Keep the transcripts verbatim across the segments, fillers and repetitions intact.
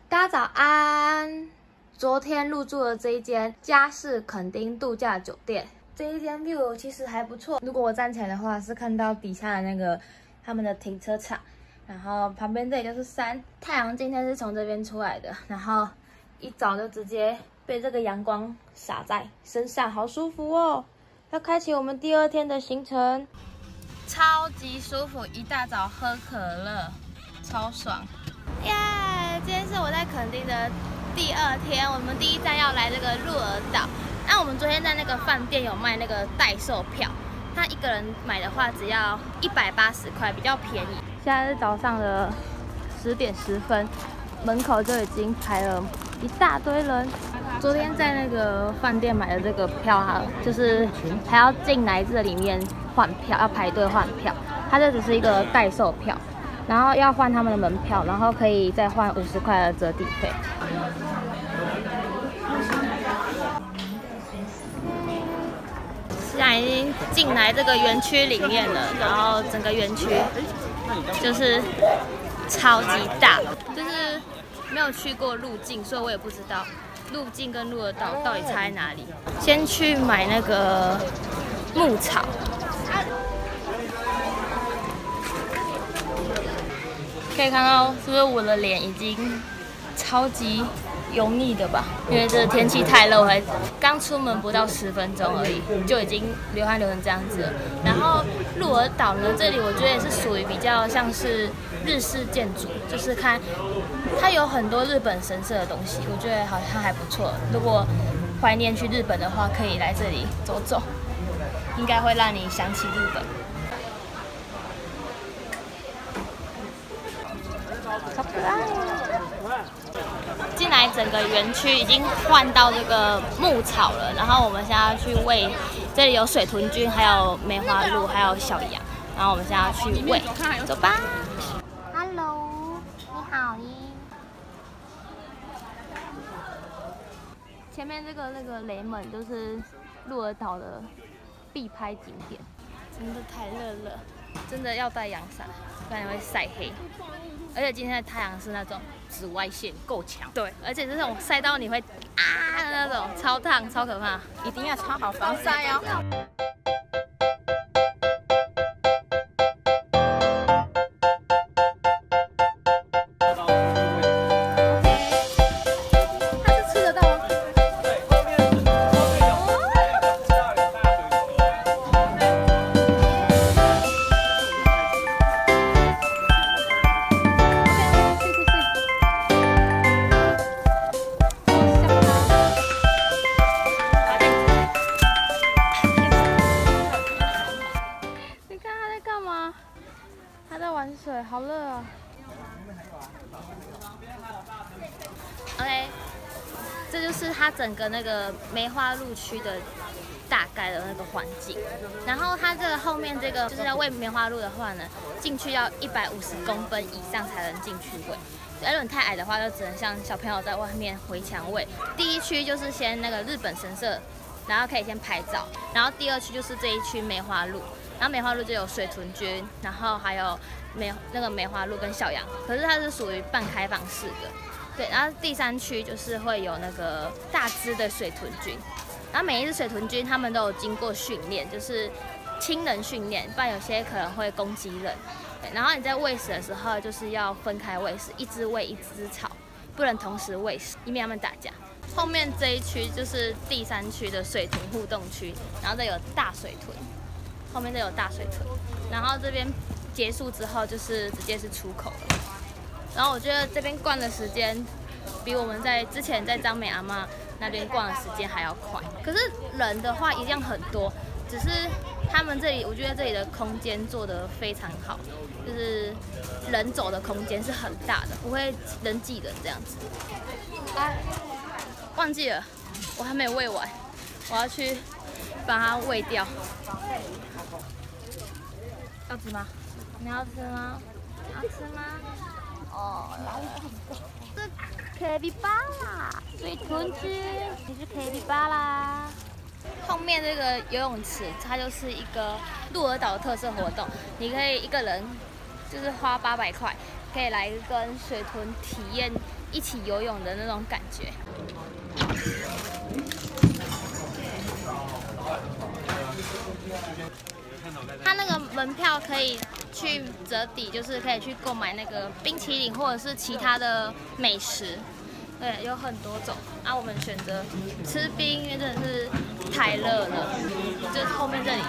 大家早安！昨天入住的这一间嘉士垦丁度假酒店，这一间 view 其实还不错。如果我站起来的话，是看到底下的那个他们的停车场，然后旁边这里就是山。太阳今天是从这边出来的，然后一早就直接被这个阳光洒在身上，好舒服哦！要开启我们第二天的行程，超级舒服，一大早喝可乐，超爽。耶！ Yeah, 今天是我在垦丁的第二天，我们第一站要来这个鹿儿岛。那我们昨天在那个饭店有卖那个代售票，他一个人买的话只要一百八十块，比较便宜。现在是早上的十点十分，门口就已经排了一大堆人。昨天在那个饭店买的这个票啊，就是还要进来这里面换票，要排队换票。它这只是一个代售票。 然后要换他们的门票，然后可以再换五十块的折抵费。现在已经进来这个园区里面了，然后整个园区就是超级大，就是没有去过入境，所以我也不知道入境跟鹿儿岛到底差在哪里。先去买那个牧草。 可以看到，是不是我的脸已经超级油腻的吧？因为这个天气太热，我还刚出门不到十分钟而已，就已经流汗流成这样子了。然后鹿儿岛呢，这里我觉得也是属于比较像是日式建筑，就是看它有很多日本神社的东西，我觉得好像还不错。如果怀念去日本的话，可以来这里走走，应该会让你想起日本。 好可爱！进来整个园区已经换到这个牧草了，然后我们现在要去喂，这里有水豚菌，还有梅花鹿，还有小羊，然后我们现在要去喂，走吧。Hello， 你好耶！前面这个那个雷门就是鹿儿岛的必拍景点，真的太热了，真的要带阳伞，不然会晒黑。 而且今天的太阳是那种紫外线够强，对，而且是那种晒到你会啊的那种，超烫、超可怕，一定要超好防晒哦。它是吃得到吗？ 玩水好热啊 ！OK， 这就是它整个那个梅花鹿区的大概的那个环境。然后它这个后面这个就是要喂梅花鹿的话呢，进去要一百五十公分以上才能进去喂。如果你太矮的话，就只能像小朋友在外面围墙喂。第一区就是先那个日本神社，然后可以先拍照。然后第二区就是这一区梅花鹿。 然后梅花鹿就有水豚菌，然后还有梅那个梅花鹿跟小羊，可是它是属于半开放式的，对。然后第三区就是会有那个大只的水豚菌，然后每一只水豚菌它们都有经过训练，就是亲人训练，不然有些可能会攻击人。对，然后你在喂食的时候就是要分开喂食，一只喂一只草，不能同时喂食，以免它们打架。后面这一区就是第三区的水豚互动区，然后这有大水豚。 后面这有大水豚，然后这边结束之后就是直接是出口了。然后我觉得这边逛的时间比我们在之前在张美阿嬷那边逛的时间还要快。可是人的话一样很多，只是他们这里我觉得这里的空间做得非常好，就是人走的空间是很大的，不会人挤人这样子。哎，忘记了，我还没有喂完，我要去把它喂掉。 要吃吗？你要吃吗？要吃吗？哦，这卡比巴拉，水豚君，你是卡比巴拉。后面这个游泳池，它就是一个鹿儿岛的特色活动，你可以一个人就是花八百块， 可以来跟水豚体验一起游泳的那种感觉。它那个门票可以去折抵，就是可以去购买那个冰淇淋或者是其他的美食。对，有很多种。啊，我们选择吃冰，因为真的是太热了。就是后面这里。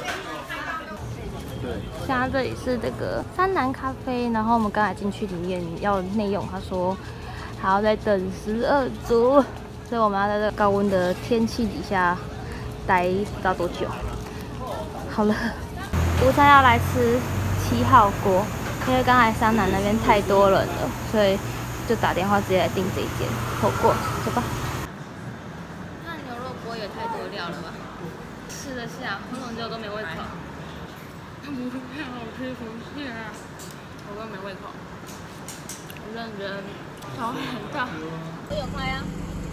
现在这里是这个山南咖啡，然后我们刚才进去里面要内用，他说还要再等十二度，所以我们要在这个高温的天气底下待不知道多久。好了，午餐要来吃七号锅，因为刚才山南那边太多人了，所以就打电话直接来订这一间火锅，走吧。那牛肉锅也太多料了吧？吃得下，我怎么就都没胃口？太好吃，不是啊！我都没胃口。我认真，头很大。都有开啊！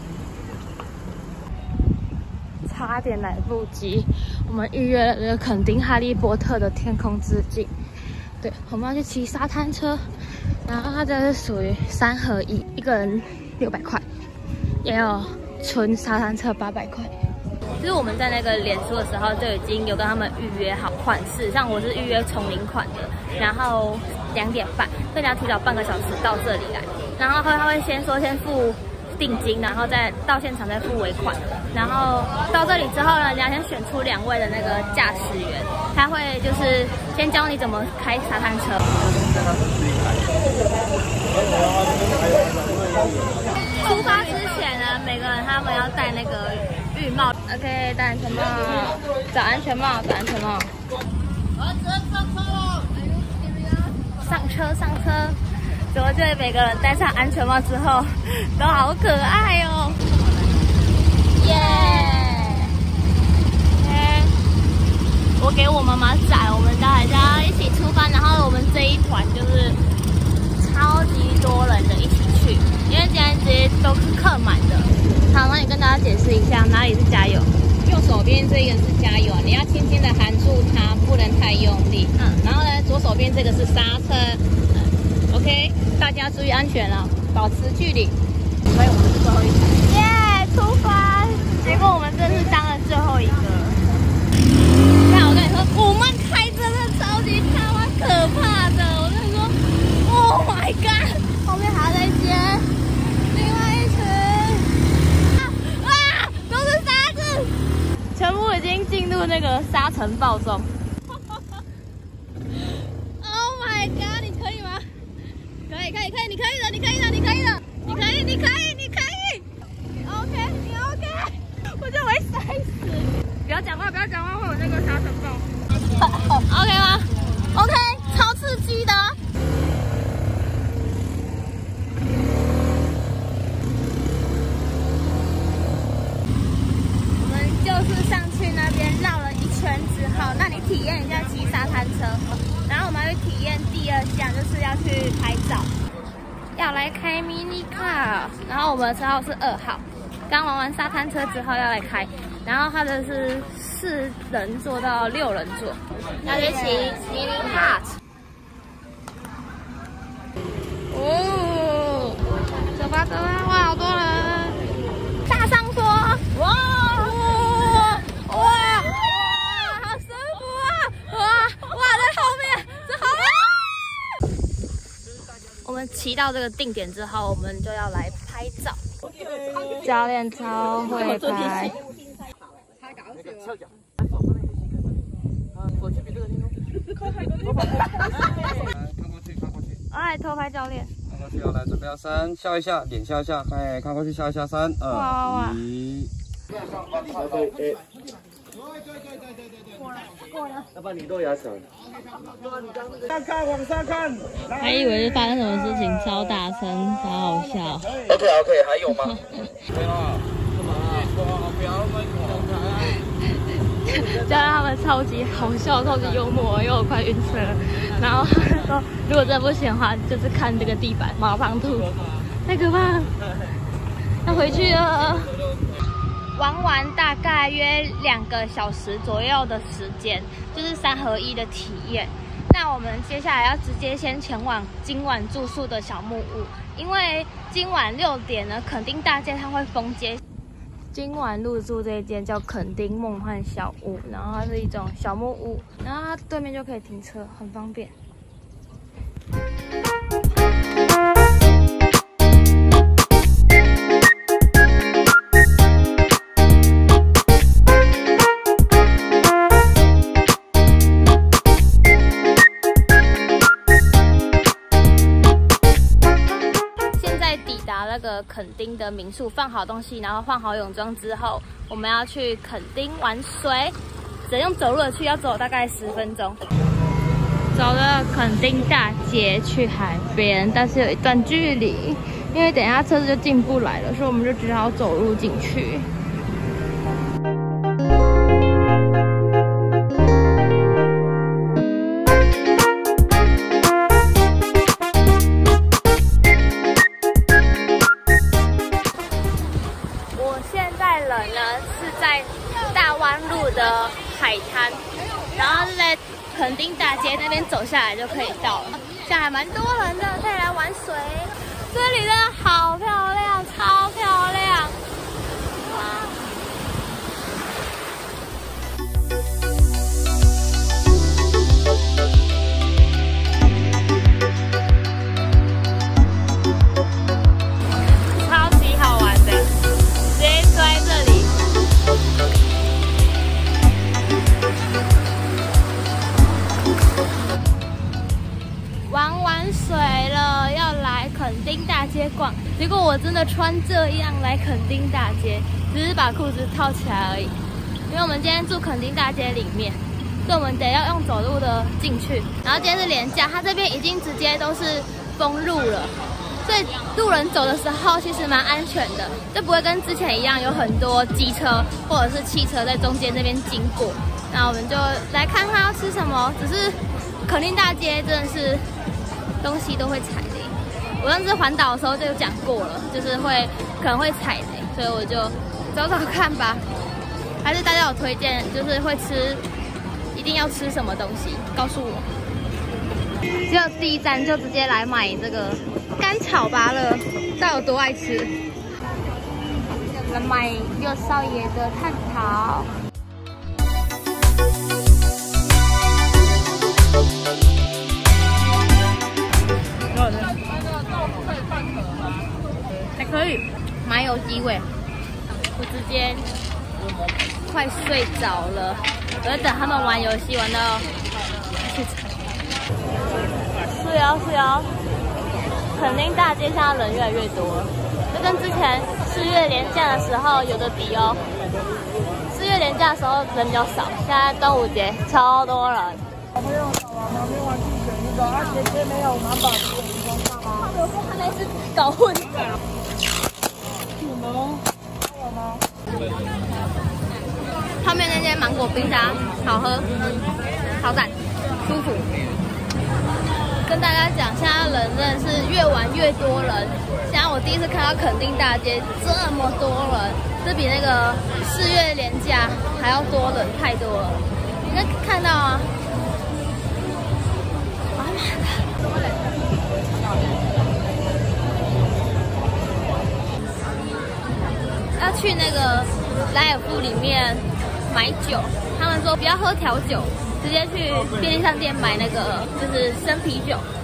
差点来不及，我们预约了这个垦丁哈利波特的天空之镜。对，我们要去骑沙滩车，然后它这是属于三合一，一个人六百块，也有纯沙滩车八百块。就是我们在那个脸书的时候就已经有跟他们预约好款式，像我是预约丛林款的，然后两点半，所以你要提早半个小时到这里来，然后他会先说先付定金，然后再到现场再付尾款，然后到这里之后呢，你要先选出两位的那个驾驶员，他会就是先教你怎么开沙滩车。出发之前呢，每个人他们要戴那个浴帽 ，OK， 戴安全帽，找安全帽，找安全帽。上车，上车。怎么觉得每个人戴上安全帽之后都好可爱哦？耶！我给我妈妈载，我们大家一起出发，然后我们这一团就是超级多人的一起去，因为今天这些都是客满的。好，那你跟大家解释一下哪里是加油？ 右手边这个是加油，你要轻轻的含住它，不能太用力。嗯，然后呢，左手边这个是刹车。嗯 OK， 大家注意安全了，保持距离。所以我们是最后一台。 耶，出发！结果我们真是当了最后一个。那我跟你说，我们开真的超级他妈可怕的。我跟你说 ，Oh my god， 后面还要再接另外一群。啊啊，都是沙子，全部已经进入那个沙尘暴中。Oh my god， 你可以吗？可以，可以，可以，你可以的，你可以的，你可以的，你可以，你可以，你可以。OK， 你 OK， 我就会摔死。不要讲话，不要讲话，会有那个沙尘暴。OK 吗 ？OK， 超刺激的。我们就是上去那边绕了一圈之后，那你体验一下骑沙滩车，然后我们要去体验第二项，就是要去拍照。要来开 mini car， 然后我们的车号是二号。刚玩完沙滩车之后要来开，然后它的是四人座到六人座，要去骑 mini car。哦，走吧走吧，哇，好多人！大上坡，哇哇哇哇，好舒服啊！哇哇，在后面，在后面。我们骑到这个定点之后，我们就要来拍照。教练超会拍。哎，偷拍教练。 看过去哦，来准备要三，笑一下，脸笑一下，哎，看过去笑一下，三二一。过了，要不然你露牙齿。看看往上看， 还以为是发生什么事情，超大声，超好笑。 OK OK， 还有吗？对啊，干嘛？不要那么教练他们超级好笑，超级幽默，因为我快晕车了。然后他们说，如果真的不行的话，就是看这个地板，马上吐，太可怕了。要回去了。玩完大概约两个小时左右的时间，就是三合一的体验。 那我们接下来要直接先前往今晚住宿的小木屋，因为今晚六点呢，垦丁大街它会封街。今晚入住这间叫垦丁梦幻小屋，然后它是一种小木屋，然后它对面就可以停车，很方便。那个垦丁的民宿放好东西，然后换好泳装之后，我们要去垦丁玩水，只能用走路的去，要走大概十分钟。走了垦丁大街去海边，但是有一段距离，因为等一下车子就进不来了，所以我们就只好走路进去。的海滩，然后是在垦丁大街那边走下来就可以到了。现在还蛮多人的，可以来玩水。这里真的好漂亮，超漂亮！哇！超级好玩的，直接坐在这里。玩完水了，要来垦丁大街逛。结果我真的穿这样来垦丁大街，只是把裤子套起来而已。因为我们今天住垦丁大街里面，所以我们得要用走路的进去。然后今天是连假，它这边已经直接都是封路了，所以路人走的时候其实蛮安全的，就不会跟之前一样有很多机车或者是汽车在中间这边经过。那我们就来看看要吃什么。只是垦丁大街真的是东西都会踩雷，我上次环岛的时候就有讲过了，就是会可能会踩雷，所以我就找找看吧。还是大家有推荐，就是会吃，一定要吃什么东西，告诉我。只有第一站就直接来买这个甘草芭乐，到底有多爱吃？来买六少爷的炭桃。还可以，蛮有机味。我直接快睡着了，我在等他们玩游戏玩到睡着。是哦是哦，垦丁大街上人越来越多了，就跟之前四月连假的时候有的比哦。四月连假的时候人比较少，现在端午节超多人。小朋友找啊，旁边玩具选一个，啊姐姐没有拿宝石眼光上吗？他们说他们是搞混的。有吗？有吗？后面那间芒果冰沙好喝，超赞，舒服。跟大家讲，现在人真的是越玩越多人。现在我第一次看到垦丁大街这么多人，这比那个四月连假还要多人，太多了。你能看到啊？要去那个莱尔富里面买酒，他们说不要喝调酒，直接去便利商店买那个就是生啤酒。